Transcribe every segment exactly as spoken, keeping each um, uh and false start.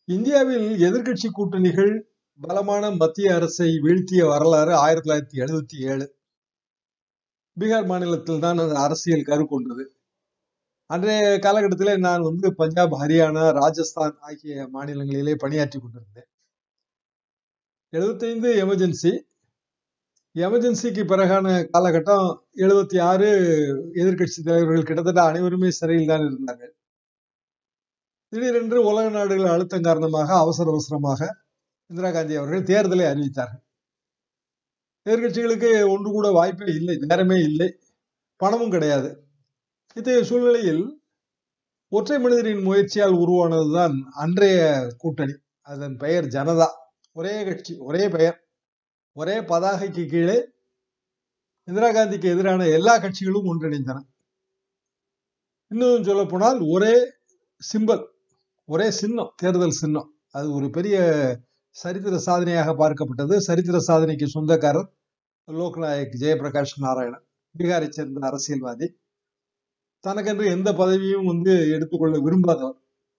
இந்தியாவில் எதிர்க்கட்சி கூட்டணிகள் பலமான மத்திய அரசை வீழ்த்திய வரலாறு ஆயிரத்தி தொள்ளாயிரத்தி எழுபத்தி ஏழு பீகார் மாநிலத்தில் தான் அந்த அரசியல் கரு கொண்டது. அன்றைய காலகட்டத்தில் நான் வந்து பஞ்சாப், ஹரியானா, ராஜஸ்தான் ஆகிய மாநிலங்களிலே பணியாற்றி கொண்டிருந்தேன். எழுபத்தைந்து எமர்ஜென்சி எமர்ஜென்சிக்கு பிறகான காலகட்டம் எழுபத்தி ஆறு எதிர்கட்சி தலைவர்கள் கிட்டத்தட்ட அனைவருமே சிறையில் தான் இருந்தார்கள். திடீரென்று உலக நாடுகள் அழுத்தம் காரணமாக அவசர அவசரமாக இந்திரா காந்தி அவர்கள் தேர்தலை அறிவித்தார்கள். எதிர்கட்சிகளுக்கு ஒன்று கூட வாய்ப்பே இல்லை, நேரமே இல்லை, பணமும் கிடையாது. இத்தகைய சூழ்நிலையில் ஒற்றை மனிதரின் முயற்சியால் உருவானதுதான் அன்றைய கூட்டணி. அதன் பெயர் ஜனதா. ஒரே கட்சி, ஒரே பெயர், ஒரே பதாகைக்கு கீழே இந்திரா காந்திக்கு எதிரான எல்லா கட்சிகளும் ஒன்றிணைந்தன. இன்னும் சொல்ல போனால் ஒரே சிம்பல், ஒரே சின்னம், தேர்தல் சின்னம். அது ஒரு பெரிய சரித்திர சாதனையாக பார்க்கப்பட்டது. சரித்திர சாதனைக்கு சொந்தக்காரர் லோக்நாயக் ஜெயபிரகாஷ் நாராயணன், பீகாரை சேர்ந்த அரசியல்வாதி. தனக்கென்று எந்த பதவியும் வந்து எடுத்துக்கொள்ள விரும்பாதவர்.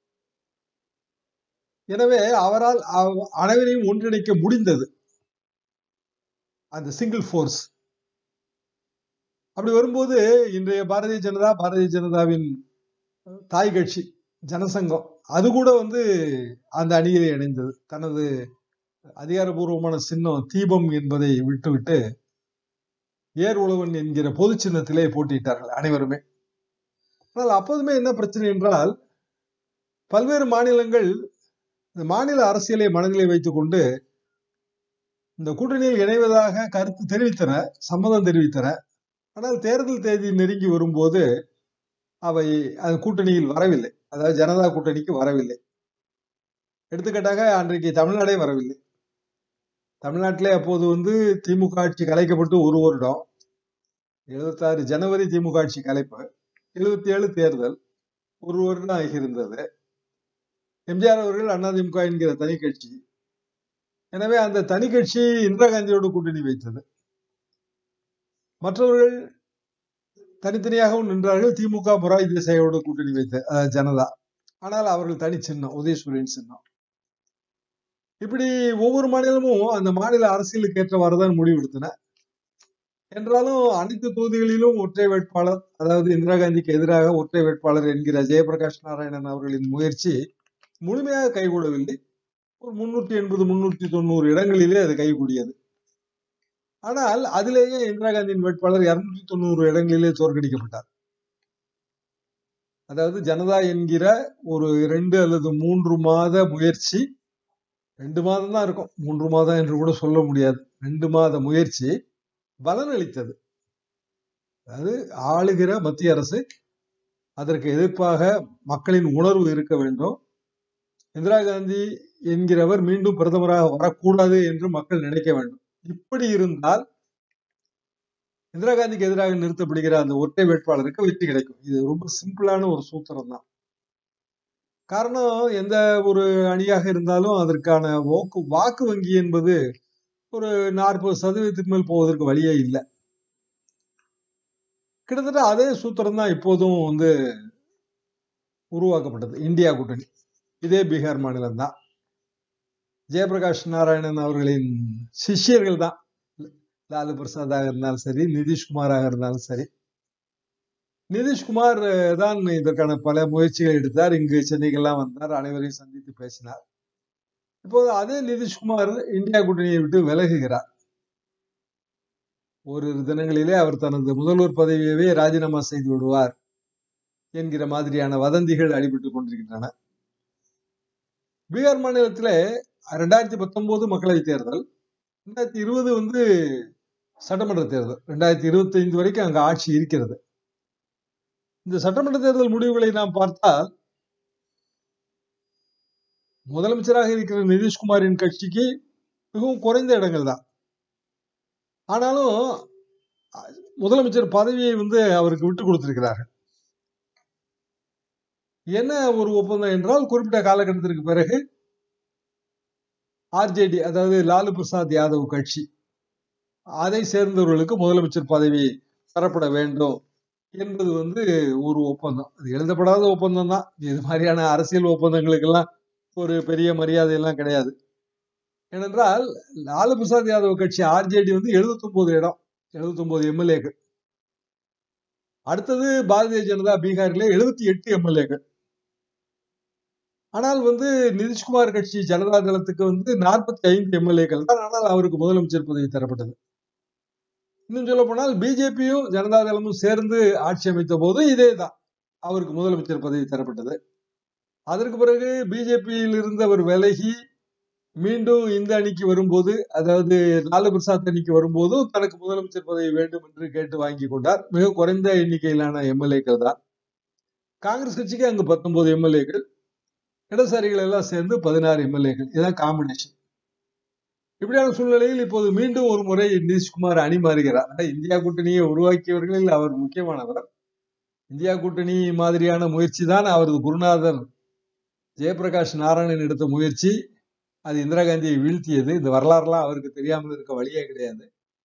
எனவே அவரால் அனைவரையும் ஒன்றிணைக்க முடிந்தது, அந்த சிங்கிள் போர்ஸ். அப்படி வரும்போது இன்றைய பாரதிய ஜனதா, பாரதிய ஜனதாவின் தாய் கட்சி ஜனசங்கம், அது கூட வந்து அந்த அணியிலே இணைந்தது. தனது அதிகாரபூர்வமான சின்னம் தீபம் என்பதை விட்டுவிட்டு ஏர் உழவன் என்கிற பொது சின்னத்திலே போட்டியிட்டார்கள் அனைவருமே. ஆனால் அப்போதுமே என்ன பிரச்சனை என்றால், பல்வேறு மாநிலங்கள் இந்த மாநில அரசியலை மனதிலே வைத்துக் கொண்டு இந்த கூட்டணியில் இணைவதாக கருத்து தெரிவித்தன, சம்மதம் தெரிவித்தன. ஆனால் தேர்தல் தேதி நெருங்கி வரும்போது அவை அது கூட்டணியில் வரவில்லை, அதாவது ஜனதா கூட்டணிக்கு வரவில்லை. எடுத்துக்காட்டாக அன்றைக்கு தமிழ்நாடே வரவில்லை. தமிழ்நாட்டிலே அப்போது வந்து திமுக ஆட்சி கலைக்கப்பட்டு ஒரு வருடம், எழுபத்தி ஆறு ஜனவரி திமுக ஆட்சி கலைப்பு, எழுபத்தி ஏழு தேர்தல், ஒரு வருடம் ஆகியிருந்தது. எம்ஜிஆர் அவர்கள் அதிமுக என்கிற தனி கட்சி. எனவே அந்த தனி கட்சி இந்திரா காந்தியோடு கூட்டணி வைத்தது. மற்றவர்கள் தனித்தனியாகவும் நின்றார்கள். திமுக மொராய் தேசாயோடு கூட்டணி வைத்த ஜனதா. ஆனால் அவர்கள் தனி சின்னம், உதயசூரியன் சின்னம். இப்படி ஒவ்வொரு மாநிலமும் அந்த மாநில அரசியலுக்கு ஏற்றவாறுதான் முடிவெடுத்தன. என்றாலும் அனைத்து தொகுதிகளிலும் ஒற்றை வேட்பாளர், அதாவது இந்திரா காந்திக்கு எதிராக ஒற்றை வேட்பாளர் என்கிற ஜெயபிரகாஷ் நாராயணன் அவர்களின் முயற்சி முழுமையாக கைகூடவில்லை. ஒரு முன்னூற்றி எண்பது முன்னூற்றி தொண்ணூறு இடங்களிலே அது கைகூடியது. ஆனால் அதிலேயே இந்திரா காந்தியின் வேட்பாளர் இருநூற்றி தொண்ணூறு இடங்களிலே தோற்கடிக்கப்பட்டார். அதாவது ஜனதா என்கிற ஒரு இரண்டு அல்லது மூன்று மாத முயற்சி, ரெண்டு மாதம் தான் இருக்கும், மூன்று மாதம் என்று கூட சொல்ல முடியாது, ரெண்டு மாத முயற்சி பலனளித்தது. அதாவது ஆளுகிற மத்திய அரசு அதற்கு எதிர்ப்பாக மக்களின் உணர்வு இருக்க வேண்டும், இந்திரா காந்தி என்கிறவர் மீண்டும் பிரதமராக வரக்கூடாது என்று மக்கள் நினைக்க வேண்டும். இப்படி இருந்தால் இந்திரா காந்திக்கு எதிராக நிறுத்தப்படுகிற அந்த ஒற்றை வேட்பாளருக்கு வெற்றி கிடைக்கும். இது ரொம்ப சிம்பிளான ஒரு சூத்திரம் தான். காரணம், எந்த ஒரு அணியாக இருந்தாலும் அதற்கான வாக்கு வாக்கு வங்கி என்பது ஒரு நாற்பது சதவீதத்துக்கு மேல் போவதற்கு வழியே இல்லை. கிட்டத்தட்ட அதே சூத்திரம் தான் இப்போதும் வந்து உருவாக்கப்பட்டது. இந்தியா கூட்டணி இதே பீகார் மாநிலம் தான். ஜெயபிரகாஷ் நாராயணன் அவர்களின் சிஷ்யர்கள் தான். லாலு பிரசாதாக இருந்தாலும் சரி, நிதிஷ்குமாராக இருந்தாலும் சரி. நிதிஷ்குமார் தான் இதற்கான பல முயற்சிகள் எடுத்தார். இங்கு சென்னைக்கெல்லாம் வந்தார், அனைவரையும் சந்தித்து பேசினார். இப்போது அதே நிதிஷ்குமார் இந்தியா கூட்டணியை விட்டு விலகுகிறார். ஒரு தினங்களிலே அவர் தனது முதல்வர் பதவியவே ராஜினாமா செய்து விடுவார் என்கிற மாதிரியான வதந்திகள் அடிபட்டுக் கொண்டிருக்கின்றன. பீகார் மாநிலத்திலே ரெண்டாயிரத்தி பத்தொன்பது மக்களவை தேர்தல், ரெண்டாயிரத்தி இருபது வந்து சட்டமன்ற தேர்தல், ரெண்டாயிரத்தி இருபத்தி ஐந்து வரைக்கும் அங்க ஆட்சி இருக்கிறது. இந்த சட்டமன்ற தேர்தல் முடிவுகளை நாம் பார்த்தால், முதலமைச்சராக இருக்கிற நிதிஷ்குமாரின் கட்சிக்கு மிகவும் குறைந்த இடங்கள் தான். ஆனாலும் முதலமைச்சர் பதவியை வந்து அவருக்கு விட்டு கொடுத்திருக்கிறார்கள். என்ன ஒரு ஒப்பந்தம் என்றால், குறிப்பிட்ட காலகட்டத்திற்கு பிறகு ஆர்ஜேடி, அதாவது லாலு பிரசாத் யாதவ் கட்சி, அதை சேர்ந்தவர்களுக்கு முதலமைச்சர் பதவி தரப்பட வேண்டும் என்பது வந்து ஒரு ஒப்பந்தம். அது எழுதப்படாத ஒப்பந்தம் தான். இது மாதிரியான அரசியல் ஒப்பந்தங்களுக்கெல்லாம் ஒரு பெரிய மரியாதை எல்லாம் கிடையாது. ஏனென்றால் லாலு பிரசாத் யாதவ் கட்சி ஆர்ஜேடி வந்து எழுபத்தி ஒன்பது இடம், எழுபத்தி ஒன்பது எம்எல்ஏக்கள். அடுத்தது பாரதிய ஜனதா பீகாரிலே எழுபத்தி எட்டு எம்எல்ஏக்கள். ஆனால் வந்து நிதிஷ்குமார் கட்சி ஜனதா தளத்துக்கு வந்து நாற்பத்தி ஐந்து எம்எல்ஏக்கள் தான். ஆனால் அவருக்கு முதலமைச்சர் பதவி தரப்பட்டது. இன்னும் சொல்ல போனால் பிஜேபியும் ஜனதா தளமும் சேர்ந்து ஆட்சி அமைத்த போது இதே தான், அவருக்கு முதலமைச்சர் பதவி தரப்பட்டது. அதற்கு பிறகு பிஜேபியில் இருந்து அவர் விலகி மீண்டும் இந்த அணிக்கு வரும்போது, அதாவது லாலு பிரசாத் அணிக்கு வரும்போது தனக்கு முதலமைச்சர் பதவி வேண்டும் என்று கேட்டு வாங்கி கொண்டார். மிக குறைந்த எண்ணிக்கையிலான எம்எல்ஏக்கள் தான். காங்கிரஸ் கட்சிக்கு அங்கு பத்தொன்பது எம்எல்ஏக்கள், இடதுசாரிகள் எல்லாம் சேர்ந்து பதினாறு எம்எல்ஏக்கள். இதுதான் காம்பினேஷன். இப்படியான சூழ்நிலையில் இப்போது மீண்டும் ஒரு முறை நிதிஷ்குமார் அணி மாறுகிறார். இந்தியா கூட்டணியை உருவாக்கியவர்களில் அவர் முக்கியமானவர். இந்தியா கூட்டணி மாதிரியான முயற்சி தான் அவரது குருநாதர் ஜெயபிரகாஷ் நாராயணன் எடுத்த முயற்சி. அது இந்திரா காந்தியை வீழ்த்தியது. இந்த வரலாறுலாம் அவருக்கு தெரியாமல் இருக்க வழியே கிடையாது.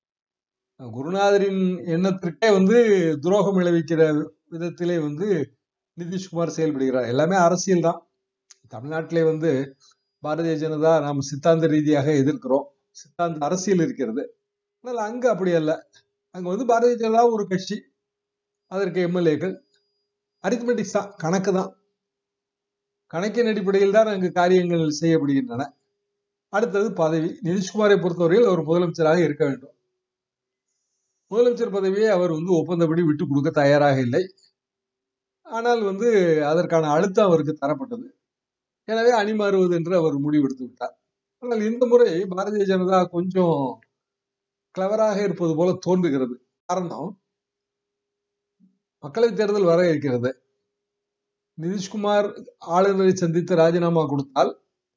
குருநாதரின் எண்ணத்திற்கே வந்து துரோகம் விளைவிக்கிற விதத்திலே வந்து நிதிஷ்குமார் செயல்படுகிறார். எல்லாமே அரசியல் தான். தமிழ்நாட்டிலே வந்து பாரதிய ஜனதா நாம் சித்தாந்த ரீதியாக எதிர்க்கிறோம், சித்தாந்த அரசியல் இருக்கிறது. ஆனால் அங்க அப்படி அல்ல. அங்க வந்து பாரதிய ஜனதா ஒரு கட்சி, அதற்கு எம்எல்ஏக்கள், அரித்மெட்டிக்ஸ் தான், கணக்கு தான். கணக்கின் அடிப்படையில் தான் அங்கு காரியங்கள் செய்யப்படுகின்றன. அடுத்தது பதவி. நிதிஷ்குமாரை பொறுத்தவரையில் அவர் முதலமைச்சராக இருக்க வேண்டும். முதலமைச்சர் பதவியை அவர் வந்து ஒப்பந்தப்படி விட்டுக் கொடுக்க தயாராக இல்லை. ஆனால் வந்து அதற்கான அழுத்தம் அவருக்கு தரப்பட்டது. எனவே அணி மாறுவது என்று அவர் முடிவெடுத்து விட்டார். ஆனால் இந்த முறை பாரதிய ஜனதா கொஞ்சம் கிளவராக இருப்பது போல தோன்றுகிறது. காரணம், மக்களவைத் தேர்தல் வர இருக்கிறது. நிதிஷ்குமார் ஆளுநரை சந்தித்து ராஜினாமா கொடுத்தால்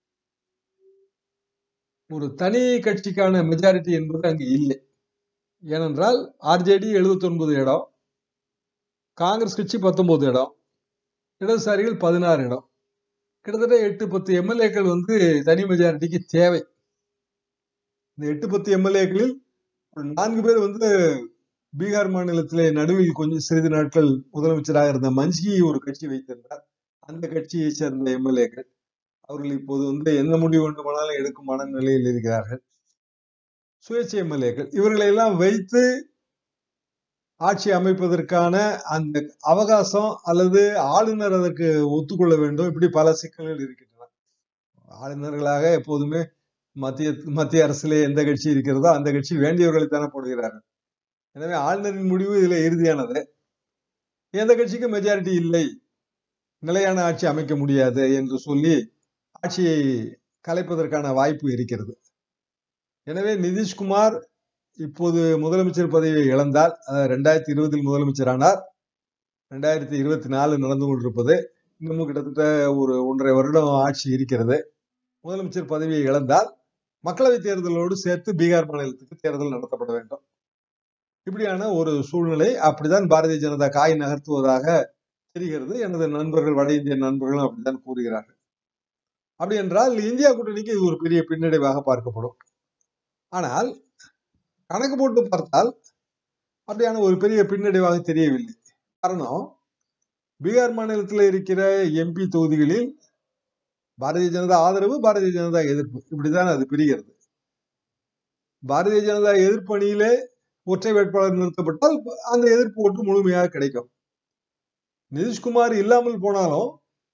ஒரு தனி கட்சிக்கான மெஜாரிட்டி என்பது அங்கு இல்லை. ஏனென்றால் ஆர்ஜேடி எழுபத்தி ஒன்பது இடம், காங்கிரஸ் கட்சி பத்தொன்பது இடம், இடதுசாரிகள் பதினாறு இடம், கிட்டத்தட்ட எட்டு பத்து எம்எல்ஏக்கள் வந்து தனி மெஜாரிட்டிக்கு தேவை. இந்த எட்டு பத்து எம்எல்ஏக்களில் ஒரு நான்கு பேர் வந்து பீகார் மாநிலத்திலே நடுவில் கொஞ்சம் சிறிது நாட்கள் முதலமைச்சராக இருந்த மஞ்சி ஒரு கட்சி வைத்திருந்தார். அந்த கட்சியை சேர்ந்த எம்எல்ஏக்கள். அவர்கள் இப்போது வந்து எந்த முடிவு வேண்டுமானாலும் எடுக்கும் மனநிலையில் இருக்கிறார்கள். சுயேட்சை எம்எல்ஏக்கள் இவர்களை எல்லாம் வைத்து ஆட்சி அமைப்பதற்கான அந்த அவகாசம் அல்லது ஆளுநர் அதற்கு ஒத்துக்கொள்ள வேண்டும். இப்படி பல சிக்கல்கள் இருக்கின்றன. ஆளுநர்களாக எப்போதுமே மத்திய மத்திய அரசிலே எந்த கட்சி இருக்கிறதோ அந்த கட்சி வேண்டியவர்களை தானே போடுகிறார்கள். எனவே ஆளுநரின் முடிவு இதுல இறுதியானது. எந்த கட்சிக்கும் மெஜாரிட்டி இல்லை, நிலையான ஆட்சி அமைக்க முடியாது என்று சொல்லி ஆட்சியை கலைப்பதற்கான வாய்ப்பு இருக்கிறது. எனவே நிதிஷ்குமார் இப்போது முதலமைச்சர் பதவியை இழந்தால், ரெண்டாயிரத்தி இருபதில் முதலமைச்சர் ஆனார், ரெண்டாயிரத்தி இருபத்தி நாலு நடந்து கொண்டிருப்பது, இன்னமும் கிட்டத்தட்ட ஒரு ஒன்றரை வருடம் ஆட்சி இருக்கிறது. முதலமைச்சர் பதவியை இழந்தால் மக்களவை தேர்தலோடு சேர்த்து பீகார் மாநிலத்துக்கு தேர்தல் நடத்தப்பட வேண்டும். இப்படியான ஒரு சூழ்நிலை. அப்படிதான் பாரதிய ஜனதா காய் நகர்த்துவதாக தெரிகிறது. எனது நண்பர்கள், வட இந்திய நண்பர்களும் அப்படித்தான் கூறுகிறார்கள். அப்படி என்றால் இந்தியா கூட்டணிக்கு இது ஒரு பெரிய பின்னடைவாக பார்க்கப்படும். ஆனால் கணக்கு போட்டு பார்த்தால் அப்படியான ஒரு பெரிய பின்னடைவாக தெரியவில்லை. காரணம், பீகார் மாநிலத்தில் இருக்கிற எம்பி தொகுதிகளில் பாரதிய ஜனதா ஆதரவு, பாரதிய ஜனதா எதிர்ப்பு, இப்படிதான் அது பிரிகிறது. பாரதிய ஜனதா எதிர்ப்பு அணியிலே ஒற்றை வேட்பாளர் நிறுத்தப்பட்டால் அந்த எதிர்ப்பு ஓட்டு முழுமையாக கிடைக்கும். நிதிஷ்குமார் இல்லாமல் போனாலும்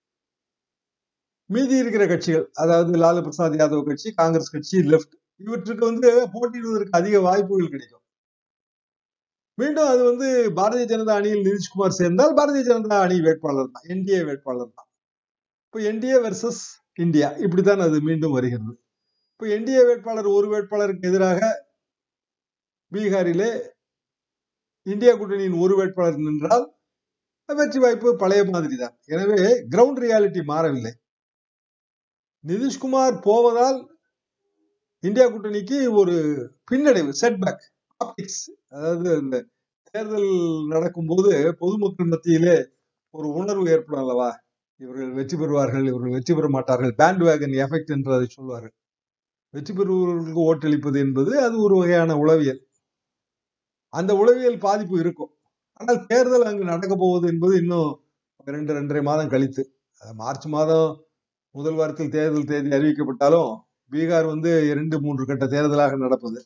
மீதி இருக்கிற கட்சிகள், அதாவது லாலு பிரசாத் யாதவ் கட்சி, காங்கிரஸ் கட்சி, லெப்ட், இவற்றுக்கு வந்து போட்டியிடுவதற்கு அதிக வாய்ப்புகள் கிடைக்கும். மீண்டும் அது வந்து பாரதிய ஜனதா அணியில் நிதிஷ்குமார் சேர்ந்தால் பாரதிய ஜனதா அணி வேட்பாளர் தான், என்டிஏ வேட்பாளர் தான். இப்போ என்டிஏ வெர்சஸ் இந்தியா, இப்படித்தான் அது மீண்டும் வருகிறது. இப்போ என்டிஏ வேட்பாளர் ஒரு வேட்பாளருக்கு எதிராக பீகாரிலே இந்தியா கூட்டணியின் ஒரு வேட்பாளர் நின்றால் வெற்றி வாய்ப்பு பழைய மாதிரி தான். எனவே கிரவுண்ட் ரியாலிட்டி மாறவில்லை. நிதிஷ்குமார் போவதால் இந்தியா கூட்டணிக்கு ஒரு பின்னடைவு, செட்பேக், ஆப்டிக்ஸ். அதாவது இந்த தேர்தல் நடக்கும் போது பொதுமக்கள் மத்தியிலே ஒரு உணர்வு ஏற்படும் அல்லவா, இவர்கள் வெற்றி பெறுவார்கள், இவர்கள் வெற்றி பெற மாட்டார்கள், பேண்ட் வேகன் எஃபெக்ட் என்று அதை சொல்வார்கள். வெற்றி பெறுபவர்களுக்கு ஓட்டளிப்பது என்பது அது ஒரு வகையான உளவியல். அந்த உளவியல் பாதிப்பு இருக்கும். ஆனால் தேர்தல் அங்கு நடக்க போவது என்பது இன்னும் ரெண்டு ரெண்டரை மாதம் கழித்து, மார்ச் மாதம் முதல் வாரத்தில் தேர்தல் தேதி அறிவிக்கப்பட்டாலும் பீகார் வந்து இரண்டு மூன்று கட்ட தேர்தலாக நடப்பது.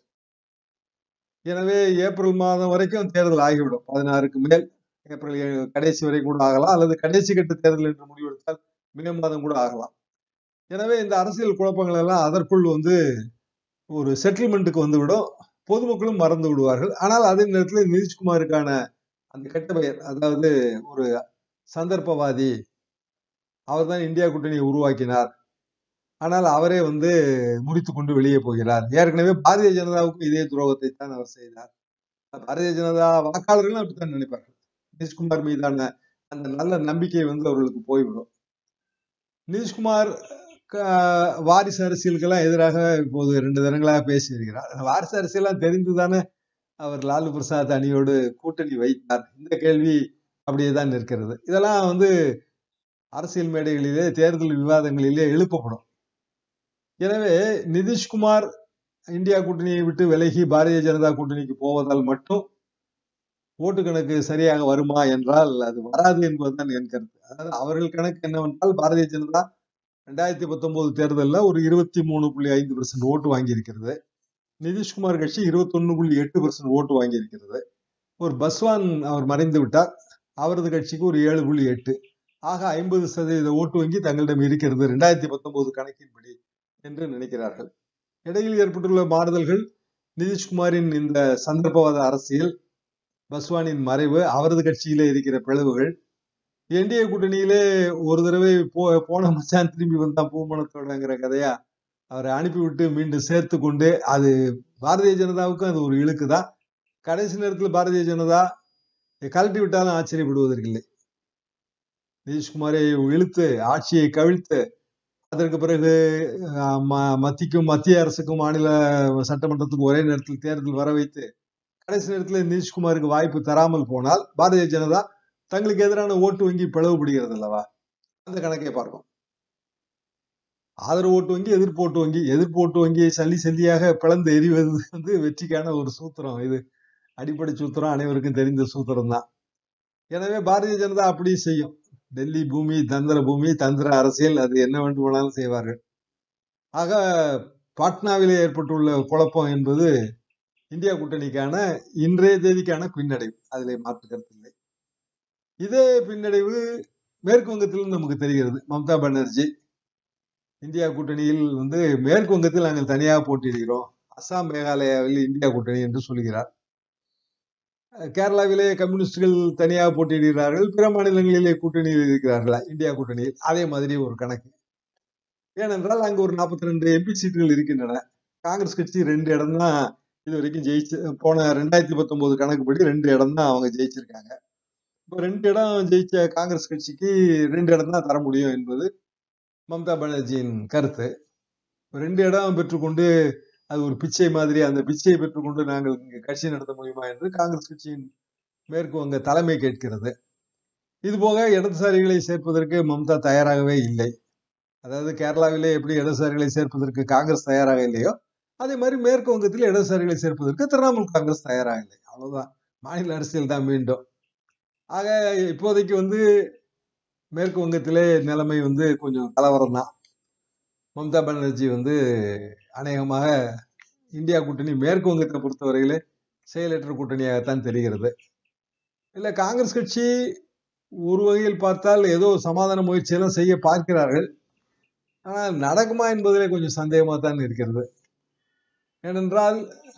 எனவே ஏப்ரல் மாதம் வரைக்கும் தேர்தல் ஆகிவிடும். பதினாறுக்கு மேல் ஏப்ரல் கடைசி வரை கூட ஆகலாம், அல்லது கடைசி கட்ட தேர்தல் என்று முடிவெடுத்தால் மே மாதம் கூட ஆகலாம். எனவே இந்த அரசியல் குழப்பங்கள் எல்லாம் அதற்குள் வந்து ஒரு செட்டில்மெண்ட்டுக்கு வந்துவிடும். பொதுமக்களும் மறந்து விடுவார்கள். ஆனால் அதே நேரத்தில் நிதிஷ்குமாருக்கான அந்த கெட்ட பெயர், அதாவது ஒரு சந்தர்ப்பவாதி, அவர் தான் இந்தியா கூட்டணியை உருவாக்கினார், ஆனால் அவரே வந்து முறித்துக் கொண்டு வெளியே போகிறார். ஏற்கனவே பாரதிய ஜனதாவுக்கும் இதே துரோகத்தை தான் அவர் செய்தார். பாரதிய ஜனதா வாக்காளர்களும் அப்படித்தான் நினைப்பார்கள். நிதிஷ்குமார் மீதான அந்த நல்ல நம்பிக்கை வந்து அவர்களுக்கு போய்விடும். நிதிஷ்குமார் வாரிசு அரசியலுக்கெல்லாம் எதிராக இப்போது இரண்டு தினங்களாக பேசி வருகிறார். வாரிசு அரசியலாம் தெரிந்துதானே அவர் லாலு பிரசாத் அணியோடு கூட்டணி வைத்தார். இந்த கேள்வி அப்படியேதான் இருக்கிறது. இதெல்லாம் வந்து அரசியல் மேடைகளிலே, தேர்தல் விவாதங்களிலே எழுப்பப்படும். எனவே நிதிஷ்குமார் இந்தியா கூட்டணியை விட்டு விலகி பாரதிய ஜனதா கூட்டணிக்கு போவதால் மட்டும் ஓட்டு கணக்கு சரியாக வருமா என்றால் அது வராது என்பதுதான் என் கருத்து. அதாவது அவர்கள் கணக்கு என்னவென்றால், பாரதிய ஜனதா ரெண்டாயிரத்தி பத்தொன்பது தேர்தலில் ஒரு இருபத்தி மூணு புள்ளி ஐந்து பெர்சென்ட் ஓட்டு வாங்கி இருக்கிறது. நிதிஷ்குமார் கட்சி இருபத்தி ஒன்னு புள்ளி எட்டு பெர்சென்ட் ஓட்டு வாங்கி இருக்கிறது. ஒரு பஸ்வான் அவர் மறைந்து விட்டார், அவரது கட்சிக்கு ஒரு ஏழு புள்ளி எட்டு. ஆக ஐம்பது சதவீத ஓட்டு வங்கி தங்களிடம் இருக்கிறது ரெண்டாயிரத்தி பத்தொன்பது கணக்கின்படி என்று நினைக்கிறார்கள். இடையில் ஏற்பட்டுள்ள மாறுதல்கள், நிதிஷ்குமாரின் இந்த சந்தர்ப்பவாத அரசியல், பஸ்வானின் மறைவு, அவரது கட்சியிலே இருக்கிற பிளவுகள், என்டிஏ கூட்டணியிலே ஒரு தடவை போ போன மச்சான் திரும்பி வந்தா பூமணத்தோடங்கிற கதையா அவரை அனுப்பிவிட்டு மீண்டும் சேர்த்து கொண்டு, அது பாரதிய ஜனதாவுக்கும் அது ஒரு இழுக்குதான். கடைசி நேரத்தில் பாரதிய ஜனதா கழட்டி விட்டாலும் ஆச்சரியப்படுவதற்கில்லை. நிதிஷ்குமாரை இழுத்து ஆட்சியை கவிழ்த்து அதற்கு பிறகு மத்திக்கும் மத்திய அரசுக்கும் மாநில சட்டமன்றத்துக்கும் ஒரே நேரத்தில் தேர்தல் வர வைத்து கடைசி நேரத்தில் நிதிஷ்குமாருக்கு வாய்ப்பு தராமல் போனால் பாரதிய ஜனதா தங்களுக்கு எதிரான ஓட்டு வங்கி பிளவுபடுகிறது அல்லவா? அந்த கணக்கை பார்க்கும். ஆதரவு ஓட்டு வங்கி, எதிர்ப்பு ஓட்டு வங்கி, எதிர்ப்பு ஓட்டு வங்கியை சல்லி சல்லியாக பிளந்து எறிவது வந்து வெற்றிக்கான ஒரு சூத்திரம். இது அடிப்படை சூத்திரம், அனைவருக்கும் தெரிந்த சூத்திரம் தான். எனவே பாரதிய ஜனதா அப்படி செய்யும். டெல்லி பூமி தந்திர பூமி, தந்திர அரசியல், அது என்ன வேண்டுமானாலும் செய்வார்கள். ஆக பாட்னாவிலே ஏற்பட்டுள்ள குழப்பம் என்பது இந்தியா கூட்டணிக்கான இன்றைய தேதிக்கான பின்னடைவு, அதிலே மாற்று கருத்தில்லை. இதே பின்னடைவு மேற்கு வங்கத்திலும் நமக்கு தெரிகிறது. மம்தா பானர்ஜி இந்தியா கூட்டணியில் வந்து மேற்கு வங்கத்தில் நாங்கள் தனியாக போட்டியிடுகிறோம், அசாம் மேகாலயாவில் இந்தியா கூட்டணி என்று சொல்கிறார். கேரளாவிலே கம்யூனிஸ்டுகள் தனியாக போட்டியிடுகிறார்கள், பிற மாநிலங்களிலே கூட்டணியில் இருக்கிறார்களா இந்தியா கூட்டணியில்? அதே மாதிரி ஒரு கணக்கு. ஏனென்றால் அங்கு ஒரு நாற்பத்தி ரெண்டு எம்பி சீட்டுகள் இருக்கின்றன. காங்கிரஸ் கட்சி ரெண்டு இடம் தான் இது வரைக்கும் ஜெயிச்சு, போன ரெண்டாயிரத்தி பத்தொன்பது கணக்குப்படி ரெண்டு இடம் தான் அவங்க ஜெயிச்சிருக்காங்க. இப்போ ரெண்டு இடம் ஜெயிச்ச காங்கிரஸ் கட்சிக்கு ரெண்டு இடம் தான் தர முடியும் என்பது மம்தா பானர்ஜியின் கருத்து. ரெண்டு இடம் பெற்றுக்கொண்டு அது ஒரு பிச்சை மாதிரி, அந்த பிச்சையை பெற்றுக்கொண்டு நாங்கள் இங்கு கட்சி நடத்த முடியுமா என்று காங்கிரஸ் கட்சியின் மேற்கு வங்க தலைமை கேட்கிறது. இது போக இடதுசாரிகளை சேர்ப்பதற்கு மம்தா தயாராகவே இல்லை. அதாவது கேரளாவிலே எப்படி இடதுசாரிகளை சேர்ப்பதற்கு காங்கிரஸ் தயாராக இல்லையோ, அதே மாதிரி மேற்கு வங்கத்தில் இடதுசாரிகளை சேர்ப்பதற்கு திரிணாமுல் காங்கிரஸ் தயாராக இல்லை. அவ்வளவுதான், மாநில அரசியல் தான் மீண்டும். ஆக இப்போதைக்கு வந்து மேற்கு வங்கத்திலே நிலைமை வந்து கொஞ்சம் கலவரம் தான். மம்தா பானர்ஜி வந்து அநேகமாக இந்தியா கூட்டணி மேற்கு வங்கத்தை பொறுத்தவரையிலே செயலற்ற கூட்டணியாகத்தான் தெரிகிறது. இல்ல காங்கிரஸ் கட்சி ஒரு வகையில் பார்த்தால் ஏதோ சமாதான முயற்சியெல்லாம் செய்ய பார்க்கிறார்கள். ஆனால் நடக்குமா என்பதிலே கொஞ்சம் சந்தேகமா தான் இருக்கிறது. ஏனென்றால்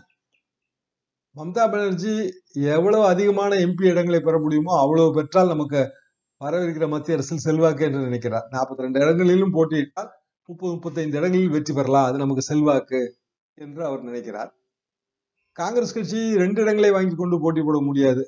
மம்தா பானர்ஜி எவ்வளவு அதிகமான எம்பி இடங்களை பெற முடியுமோ அவ்வளவு பெற்றால் நமக்கு வரவிருக்கிற மத்திய அரசில் செல்வாக்கு என்று நினைக்கிறார். நாற்பத்தி ரெண்டு இடங்களிலும் போட்டியிட்டால் முப்பது முப்பத்தைந்து இடங்களில் வெற்றி பெறலாம், அது நமக்கு செல்வாக்கு என்று அவர் நினைக்கிறார். காங்கிரஸ் கட்சி ரெண்டு இடங்களை வாங்கி கொண்டு போட்டி போட முடியாது.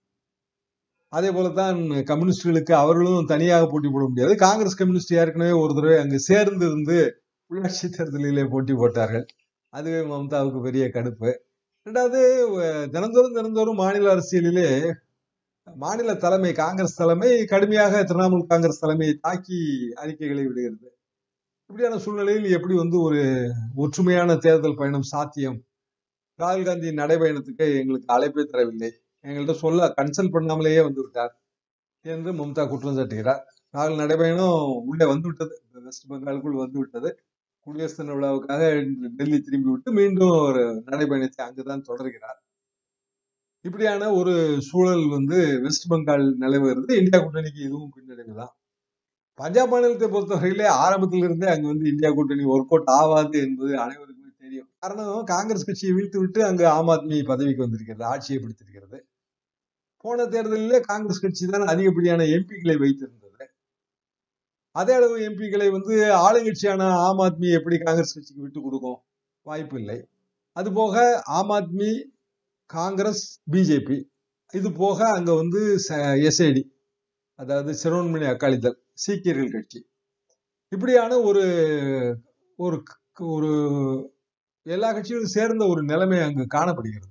அதே போலத்தான் கம்யூனிஸ்டுகளுக்கு அவர்களும் தனியாக போட்டி போட முடியாது. காங்கிரஸ் கம்யூனிஸ்ட் ஏற்கனவே ஒரு தடவை அங்கு சேர்ந்து இருந்து உள்ளாட்சி தேர்தலிலே போட்டி போட்டார்கள். அதுவே மம்தாவுக்கு பெரிய கடுப்பு. இரண்டாவது, தினந்தோறும் தினந்தோறும் மாநில அரசியலிலே மாநில தலைமை, காங்கிரஸ் தலைமை கடுமையாக திரிணாமுல் காங்கிரஸ் தலைமையை தாக்கி அறிக்கைகளை விடுகிறது. இப்படியான சூழ்நிலையில் எப்படி வந்து ஒரு ஒற்றுமையான தேர்தல் பயணம் சாத்தியம்? ராகுல் காந்தி நடைபயணத்துக்கு எங்களுக்கு அழைப்பே தரவில்லை, எங்கள்கிட்ட சொல்ல கன்சல்ட் பண்ணாமலேயே வந்து விட்டார் என்று மம்தா குற்றம் சாட்டுகிறார். ராகுல் நடைபயணம் உள்ளே வந்து விட்டது, வெஸ்ட் பெங்காலுக்குள் வந்து விட்டது. குடியரசு தின விழாவுக்காக டெல்லி திரும்பி விட்டு மீண்டும் ஒரு நடைபயணத்தை அங்குதான் தொடர்கிறார். இப்படியான ஒரு சூழல் வந்து வெஸ்ட் பெங்கால் நிலவுகிறது. இந்தியா கூட்டணிக்கு இதுவும் பின்னடைவு தான். பஞ்சாப் மாநிலத்தை பொறுத்தவரையிலே ஆரம்பத்தில் இருந்தே அங்கு வந்து இந்தியா கூட்டணி ஒர்க் அவுட் ஆகாது என்பது அனைவருக்குமே தெரியும். காரணம் காங்கிரஸ் கட்சியை வீழ்த்து விட்டு அங்கு ஆம் ஆத்மி பதவிக்கு வந்திருக்கிறது, ஆட்சியை பிடித்திருக்கிறது. போன தேர்தலிலே காங்கிரஸ் கட்சி தான் அதிகப்படியான எம்பிக்களை வைத்திருந்தது. அதே அளவு எம்பிக்களை வந்து ஆளுங்கட்சியான ஆம் ஆத்மி எப்படி காங்கிரஸ் கட்சிக்கு விட்டு கொடுக்கும்? வாய்ப்பு இல்லை. அது போக ஆம் ஆத்மி, காங்கிரஸ், பிஜேபி இது போக அங்க வந்து எஸ்ஐடி, அதாவது சிரோன்மணி அகாலிதள், சீக்கியர்கள் கட்சி, இப்படியான ஒரு ஒரு ஒரு எல்லா கட்சிகளும் சேர்ந்த ஒரு நிலைமை அங்கு காணப்படுகிறது.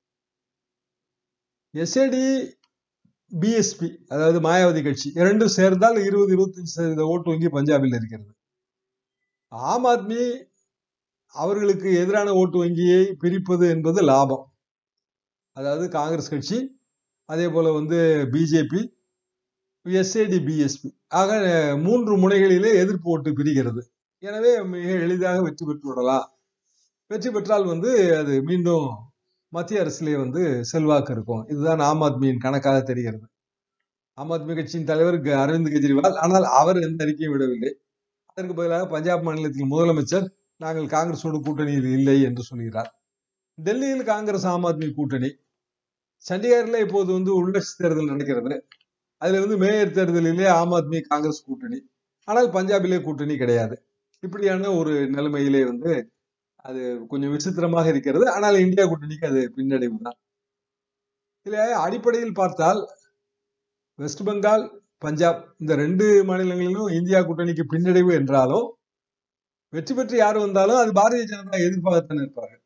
எஸ்ஐடி, பிஎஸ்பி அதாவது மாயாவதி கட்சி இரண்டும் சேர்ந்தால் இருபது இருபத்தஞ்சு சதவீத ஓட்டு வங்கி பஞ்சாபில் இருக்கிறது. ஆம் ஆத்மி அவர்களுக்கு எதிரான ஓட்டு வங்கியை பிரிப்பது என்பது லாபம். அதாவது காங்கிரஸ் கட்சி, அதே போல வந்து பிஜேபி, எஸ்ஐடி, பிஎஸ்பி ஆக மூன்று முனைகளிலே எதிர்ப்பு ஓட்டு பிரிகிறது. எனவே மிக எளிதாக வெற்றி பெற்று விடலாம். வெற்றி பெற்றால் வந்து அது மீண்டும் மத்திய அரசிலே வந்து செல்வாக்கு இருக்கும். இதுதான் ஆம் ஆத்மியின் கணக்காக தெரிகிறது. ஆம் ஆத்மி கட்சியின் தலைவர் அரவிந்த் கெஜ்ரிவால், ஆனால் அவர் எந்த அறிக்கையும் விடவில்லை. அதற்கு பதிலாக பஞ்சாப் மாநிலத்தில் முதலமைச்சர் நாங்கள் காங்கிரஸோடு கூட்டணியில் இல்லை என்று சொல்கிறார். டெல்லியில் காங்கிரஸ் ஆம் ஆத்மி கூட்டணி, சண்டிகரில் இப்போது வந்து உள்ளாட்சி தேர்தல் நடக்கிறது. அதுல வந்து மேயர் தேர்தலிலே ஆம் ஆத்மி காங்கிரஸ் கூட்டணி, ஆனால் பஞ்சாபிலே கூட்டணி கிடையாது. இப்படியான ஒரு நிலைமையிலே வந்து அது கொஞ்சம் விசித்திரமாக இருக்கிறது. ஆனால் இந்தியா கூட்டணிக்கு அது பின்னடைவு தான். இதுல அடிப்படையில் பார்த்தால் வெஸ்ட் பெங்கால், பஞ்சாப் இந்த ரெண்டு மாநிலங்களிலும் இந்தியா கூட்டணிக்கு பின்னடைவு என்றாலும் வெற்றி பெற்று யார் வந்தாலும் அது பாரதிய ஜனதா எதிர்ப்பாகத்தான் இருப்பார்கள்.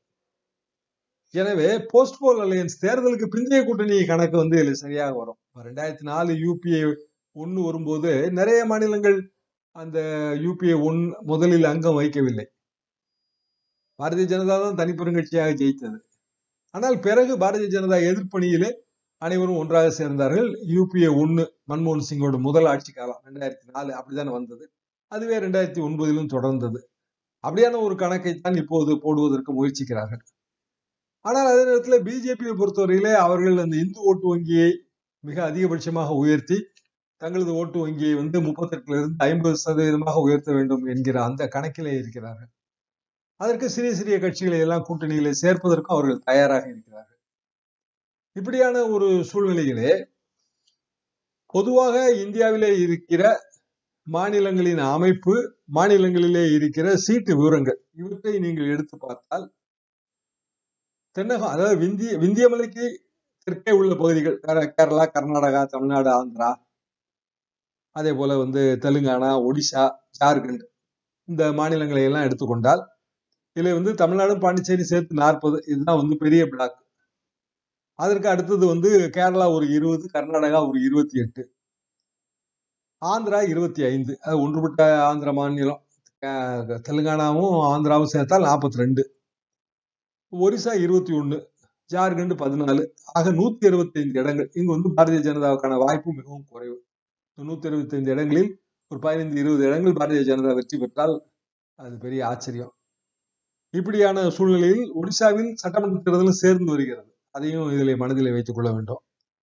எனவே போஸ்ட் போல் அலையன்ஸ் தேர்தலுக்கு பிந்தைய கூட்டணி கணக்கு வந்து இதுல சரியாக வரும். ரெண்டாயிரத்தி நாலு யூபிஏ ஒன்னு வரும்போது நிறைய மாநிலங்கள் அந்த யூபிஏ ஒன் முதலில் அங்கம் வைக்கவில்லை. பாரதிய ஜனதா தான் தனிப்பெருங்கட்சியாக ஜெயித்தது. ஆனால் பிறகு பாரதிய ஜனதா எதிர்ப்பணியிலே அனைவரும் ஒன்றாக சேர்ந்தார்கள். யூபிஏ ஒன்னு மன்மோகன் சிங்கோட முதல் ஆட்சி காலம் ரெண்டாயிரத்தி நாலு அப்படிதான் வந்தது. அதுவே ரெண்டாயிரத்தி ஒன்பதிலும் தொடர்ந்தது. அப்படியான ஒரு கணக்கை தான் இப்போது போடுவதற்கு முயற்சிக்கிறார்கள். ஆனால் அதே நேரத்தில் பிஜேபியை பொறுத்தவரையிலே அவர்கள் அந்த இந்து ஓட்டு வங்கியை மிக அதிகபட்சமாக உயர்த்தி தங்களது ஓட்டு வங்கியை வந்து முப்பத்தி எட்டுல இருந்து ஐம்பது சதவீதமாக உயர்த்த வேண்டும் என்கிற அந்த கணக்கிலே இருக்கிறார்கள். அதற்கு சிறிய சிறிய கட்சிகளை எல்லாம் கூட்டணியிலே சேர்ப்பதற்கும் அவர்கள் தயாராக இருக்கிறார்கள். இப்படியான ஒரு சூழ்நிலையிலே பொதுவாக இந்தியாவிலே இருக்கிற மாநிலங்களின் அமைப்பு, மாநிலங்களிலே இருக்கிற சீட்டு விவரங்கள் இவற்றை நீங்கள் எடுத்து பார்த்தால் தென்னகம், அதாவது விந்திய விந்தியமலைக்கு தெற்கே உள்ள பகுதிகள் கேரளா, கர்நாடகா, தமிழ்நாடு, ஆந்திரா, அதே போல வந்து தெலுங்கானா, ஒடிசா, ஜார்க்கண்ட் இந்த மாநிலங்களை எல்லாம் எடுத்துக்கொண்டால் இதுல வந்து தமிழ்நாடு, பாண்டிச்சேரி சேர்த்து நாற்பது, இதுதான் வந்து பெரிய பிளாக். அதற்கு அடுத்தது வந்து கேரளா ஒரு இருபது, கர்நாடகா ஒரு இருபத்தி எட்டு, ஆந்திரா இருபத்தி ஐந்து, அது ஒன்றுபட்ட ஆந்திர மாநிலம். தெலுங்கானாவும் ஆந்திராவும் சேர்த்தால் நாற்பத்தி ரெண்டு, ஒரிசா இருபத்தி ஒன்னு, ஜார்க்கண்ட் பதினாலு, ஆக நூத்தி அறுபத்தி ஐந்து இடங்கள். இங்கு வந்து பாரதிய ஜனதாவுக்கான வாய்ப்பு மிகவும் குறைவு. நூத்தி அறுபத்தி ஐந்து இடங்களில் ஒரு பதினைந்து இருபது இடங்கள் பாரதிய ஜனதா வெற்றி பெற்றால் அது பெரிய ஆச்சரியம். இப்படியான சூழ்நிலையில் ஒடிசாவில் சட்டமன்ற தேர்தலும் சேர்ந்து வருகிறது. அதையும் இதில் மனதில் வைத்துக் கொள்ள வேண்டும்.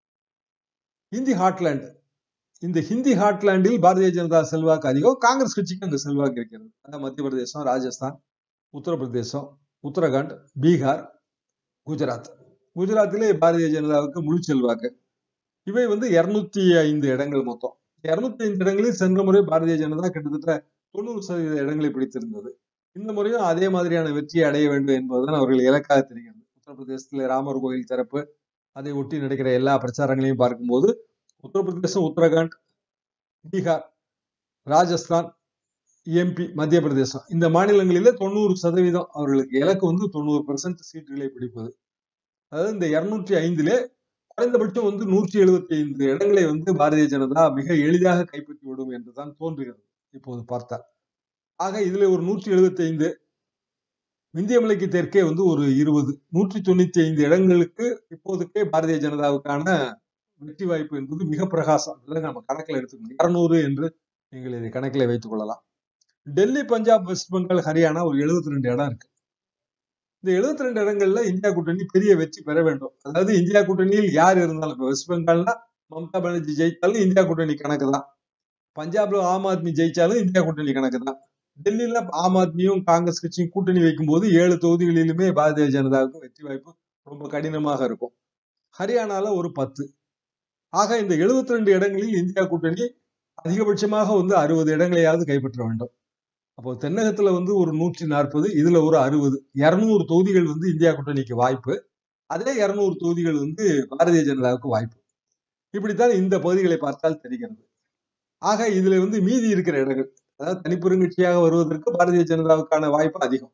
ஹிந்தி ஹாட்லேண்ட், இந்த ஹிந்தி ஹாட்லேண்டில் பாரதிய ஜனதா செல்வாக்கு அதிகம். காங்கிரஸ் கட்சிக்கு அங்கு செல்வாக்கு இருக்கிறது. அதாவது மத்திய பிரதேசம், ராஜஸ்தான், உத்தரப்பிரதேசம், உத்தரகாண்ட், பீகார், குஜராத். குஜராத்திலே பாரதிய ஜனதாவுக்கு முழு செல்வாக்கு. இவை வந்து இருநூத்தி ஐந்து இடங்கள் மொத்தம். இருநூத்தி ஐந்து இடங்களில் சென்ற முறை பாரதிய ஜனதா கிட்டத்தட்ட தொண்ணூறு சதவீத இடங்களை பிடித்திருந்தது. இந்த முறையும் அதே மாதிரியான வெற்றியை அடைய வேண்டும் என்பதுதான் அவர்கள் இலக்காக தெரிகிறது. உத்தரப்பிரதேசத்தில் ராமர் கோயில் திறப்பு, அதை ஒட்டி நடக்கிற எல்லா பிரச்சாரங்களையும் பார்க்கும்போது உத்தரப்பிரதேசம், உத்தரகாண்ட், பீகார், ராஜஸ்தான், எம்பி, மத்திய பிரதேசம் இந்த மாநிலங்களிலே தொண்ணூறு சதவீதம் அவர்களுக்கு இலக்கு வந்து தொண்ணூறு பெர்சென்ட் சீட்டுகளை பிடிப்பது. அதாவது இந்த இருநூற்றி ஐந்திலே குறைந்தபட்சம் வந்து நூற்றி எழுபத்தி ஐந்து இடங்களை வந்து பாரதிய ஜனதா மிக எளிதாக கைப்பற்றி விடும் என்றுதான் தோன்றுகிறது இப்போது பார்த்தால். ஆக இதுல ஒரு நூற்றி எழுபத்தி ஐந்து, விந்தியமலைக்கு தெற்கே வந்து ஒரு இருபது, நூற்றி தொண்ணூத்தி ஐந்து இடங்களுக்கு இப்போதுக்கே பாரதிய ஜனதாவுக்கான வெற்றி வாய்ப்பு என்பது மிக பிரகாசம். நம்ம கணக்கில் எடுத்துக்கணும். இருநூறு என்று நீங்கள் இதை கணக்கில் வைத்துக் கொள்ளலாம். டெல்லி, பஞ்சாப், வெஸ்ட் பெங்கால், ஹரியானா ஒரு எழுபத்தி ரெண்டு இடம் இருக்கு. இந்த எழுபத்தி ரெண்டு இடங்கள்ல இந்தியா கூட்டணி பெரிய வெற்றி பெற வேண்டும். அதாவது இந்தியா கூட்டணியில் யார் இருந்தாலும், இப்ப வெஸ்ட் பெங்கால்னா மம்தா பானர்ஜி ஜெயித்தாலும் இந்தியா கூட்டணி கணக்கு தான். பஞ்சாப்ல ஆம் ஆத்மி ஜெயிச்சாலும் இந்தியா கூட்டணி கணக்கு தான். டெல்லியில ஆம் ஆத்மியும் காங்கிரஸ் கட்சியும் கூட்டணி வைக்கும் போது ஏழு தொகுதிகளிலுமே பாரதிய ஜனதாவுக்கு வெற்றி வாய்ப்பு ரொம்ப கடினமாக இருக்கும். ஹரியானால ஒரு பத்து. ஆக இந்த எழுபத்தி ரெண்டு இடங்களில் இந்தியா கூட்டணி அதிகபட்சமாக வந்து அறுபது இடங்களையாவது கைப்பற்ற வேண்டும். அப்போ தென்னகத்துல வந்து ஒரு நூற்றி நாற்பது, இதுல ஒரு அறுபது, இருநூறு தொகுதிகள் வந்து இந்தியா கூட்டணிக்கு வாய்ப்பு. அதே இருநூறு தொகுதிகள் வந்து பாரதிய ஜனதாவுக்கு வாய்ப்பு. இப்படித்தான் இந்த பகுதிகளை பார்த்தால் தெரிகிறது. ஆக இதுல வந்து மீதி இருக்கிற இடங்கள், அதாவது தனிப்பெருங்கட்சியாக வருவதற்கு பாரதிய ஜனதாவுக்கான வாய்ப்பு அதிகம்.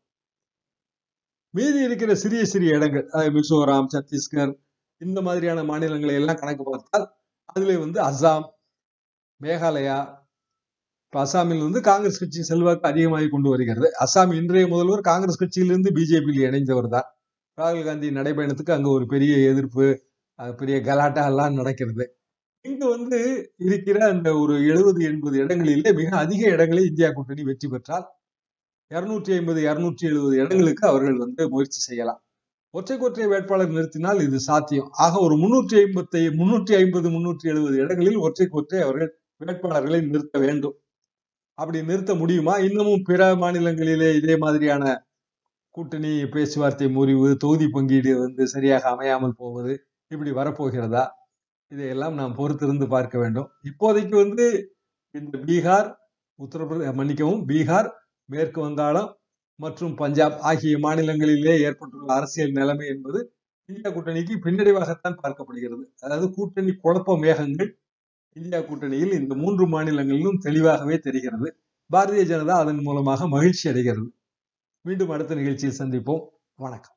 மீதி இருக்கிற சிறிய சிறிய இடங்கள், மிசோராம், சத்தீஸ்கர், இந்த மாதிரியான மாநிலங்களை எல்லாம் கணக்கு பார்த்தால் அதுல வந்து அசாம், மேகாலயா, அசாமில் வந்து காங்கிரஸ் கட்சி செல்வாக்கு அதிகமாகி கொண்டு வருகிறது. அசாம் இன்றைய முதல்வர் காங்கிரஸ் கட்சியிலிருந்து பிஜேபியில் இணைந்தவர் தான். ராகுல் காந்தி நடைபயணத்துக்கு அங்க ஒரு பெரிய எதிர்ப்பு, பெரிய கலாட்டா எல்லாம் நடக்கிறது. இங்கு வந்து இருக்கிற அந்த ஒரு எழுபது எண்பது இடங்களிலே மிக அதிக இடங்களை இந்தியா கூட்டணி வெற்றி பெற்றால் இருநூற்றி ஐம்பது இருநூற்றி எழுபது இடங்களுக்கு அவர்கள் வந்து முயற்சி செய்யலாம். ஒற்றை ஒற்றை வேட்பாளர் நிறுத்தினால் இது சாத்தியம். ஆக ஒரு முன்னூற்றி ஐம்பத்தி முன்னூற்றி ஐம்பது முன்னூற்றி எழுபது இடங்களில் ஒற்றை ஒற்றை அவர்கள் வேட்பாளர்களை நிறுத்த வேண்டும். அப்படி நிறுத்த முடியுமா? இன்னமும் பிற மாநிலங்களிலே இதே மாதிரியான கூட்டணி பேச்சுவார்த்தை முறிவு, தொகுதி பங்கீடு வந்து சரியாக அமையாமல் போவது, இப்படி வரப்போகிறதா? இதையெல்லாம் நாம் பொறுத்திருந்து பார்க்க வேண்டும். இப்போதைக்கு வந்து இந்த பீகார், உத்தரப்பிரதேச மன்னிக்கவும் பீகார், மேற்கு வங்காளம் மற்றும் பஞ்சாப் ஆகிய மாநிலங்களிலே ஏற்பட்டுள்ள அரசியல் நிலைமை என்பது இந்தியா கூட்டணிக்கு பின்னடைவாகத்தான் பார்க்கப்படுகிறது. அதாவது கூட்டணி குழப்ப மேகங்கள் இந்தியா கூட்டணியில் இந்த மூன்று மாநிலங்களிலும் தெளிவாகவே தெரிகிறது. பாரதிய ஜனதா அதன் மூலமாக மகிழ்ச்சி அடைகிறது. மீண்டும் அடுத்த நிகழ்ச்சியில் சந்திப்போம். வணக்கம்.